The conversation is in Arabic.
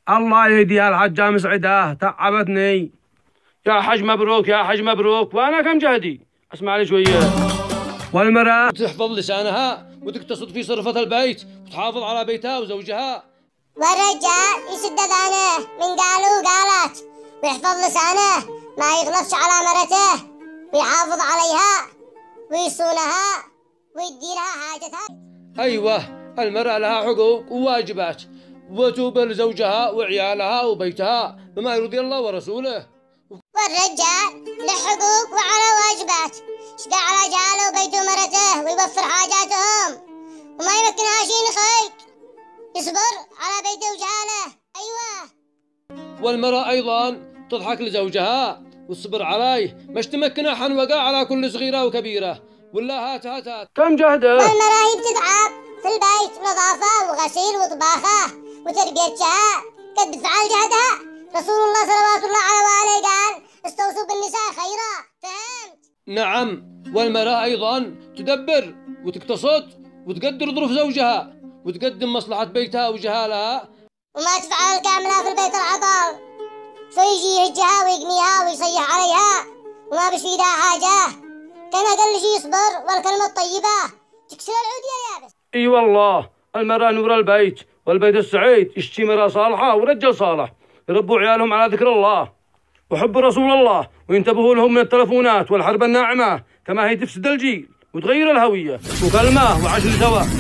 الله يهديها الحجة مسعدة، تعبتني. يا حج مبروك يا حج مبروك. وانا كم جهدي؟ اسمع لي شوية. والمرأة تحفظ لسانها وتقتصد في صرفة البيت وتحافظ على بيتها وزوجها. والرجال يسد اذانه من قالوا قالت، ويحفظ لسانه ما يغلطش على مرته، ويحافظ عليها ويصونها ويديرها حاجتها. ايوه، المرأة لها حقوق وواجبات، وتوب لزوجها وعيالها وبيتها بما يرضي الله ورسوله. والرجال له حقوق وعلى واجبات، يشقى على عياله وبيته ومرته ويوفر حاجاتهم وما يمكنها شيء خير، يصبر على بيته وجاله. ايوه. والمرأة ايضا تضحك لزوجها والصبر عليه، مش تمكنها حنوقة على كل صغيرة وكبيرة ولا هات هات هات. كم جهده؟ والمرأة هي بتتعب في البيت نظافة وغسيل وطباخة وتربيتها قد تفعل جهدها. رسول الله صلوات الله عليه وآله قال استوصوا بالنساء خيرا. فهمت؟ نعم. والمرأة أيضا تدبر وتقتصد وتقدر ظروف زوجها وتقدم مصلحة بيتها وجهالها، وما تفعل كاملة في البيت العطل، فيجي يهجها ويقنيها ويصيح عليها وما بيفيدها حاجة. كان أقل شيء يصبر، والكلمة الطيبة تكسر العود يا يابس. اي والله، المرأة نور البيت، والبيت السعيد يشتي مرأة صالحة ورجل صالح يربوا عيالهم على ذكر الله وحب رسول الله، وينتبهوا لهم من التلفونات والحرب الناعمة كما هي تفسد الجيل وتغير الهوية. وكلمة وعشر سوا.